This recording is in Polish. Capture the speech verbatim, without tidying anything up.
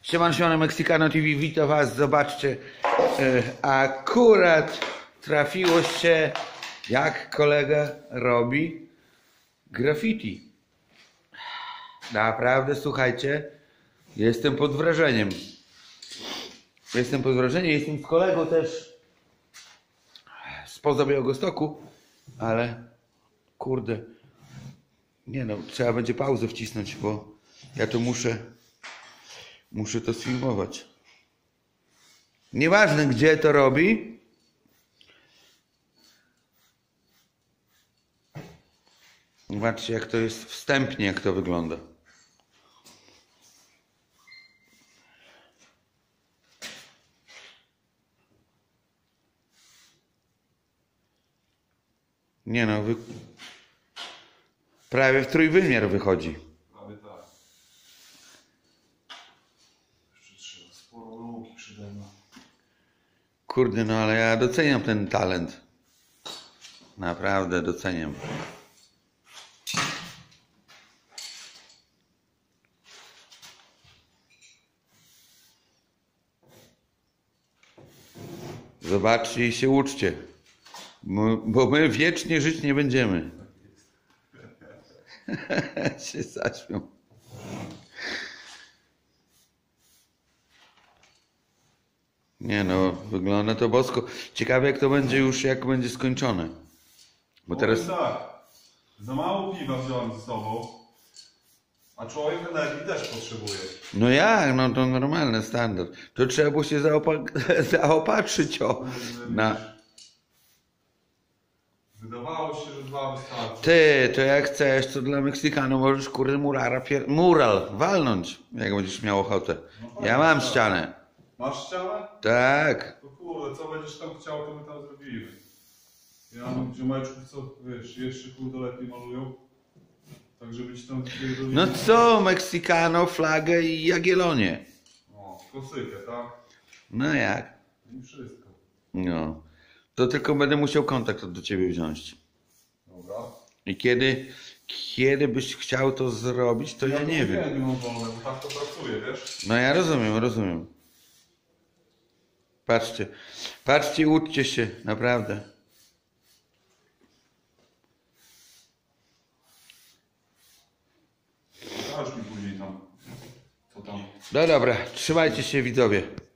Siemano, siemano, Mexicano T V, witam was, zobaczcie, e, akurat trafiło się, jak kolega robi graffiti. Naprawdę, słuchajcie, jestem pod wrażeniem. Jestem pod wrażeniem, jestem z kolegą też spoza Białegostoku, ale kurde, nie no, trzeba będzie pauzę wcisnąć, bo ja to muszę, muszę to sfilmować. Nieważne gdzie to robi, zobaczcie jak to jest wstępnie, jak to wygląda. Nie no, wy... prawie w trójwymiar wychodzi. Prawie tak. Jeszcze trzeba sporo nauki przede mną. Kurde, no ale ja doceniam ten talent. Naprawdę doceniam. Zobaczcie i się uczcie. Bo, bo my wiecznie żyć nie będziemy. się zaśmią. Nie no, wygląda to bosko. Ciekawe jak to będzie już, jak będzie skończone. Bo teraz... Powiem tak, za mało piwa wziąłem ze sobą, a człowiek energii też potrzebuje. No jak? No to normalny standard. To trzeba było się zaopa- zaopatrzyć o... Na... Wydawało się, że dwa wystarczy. Ty, to jak chcesz, to dla Meksykanów możesz kurde murara, pier... mural walnąć, jak będziesz miał ochotę. No Ja mam tak. ścianę. Masz ścianę? Tak. To kurde, co będziesz tam chciał, to my tam zrobimy. Ja mam ziomeczków, co wiesz, jeszcze kurde lepiej malują. Tak żeby ci tam wypierdolili. No co, Meksykano, flagę i Jagiellonię. O, klasykę, tak? No jak? I wszystko. No. To tylko będę musiał kontakt do ciebie wziąć. Dobra. I kiedy, kiedy byś chciał to zrobić, to ja nie wiem. Ja nie mam wolne, bo tak to pracuje, wiesz? No ja rozumiem, rozumiem. Patrzcie, patrzcie, uczcie się, naprawdę. Pokaż mi później tam, co tam. No dobra, trzymajcie się widzowie.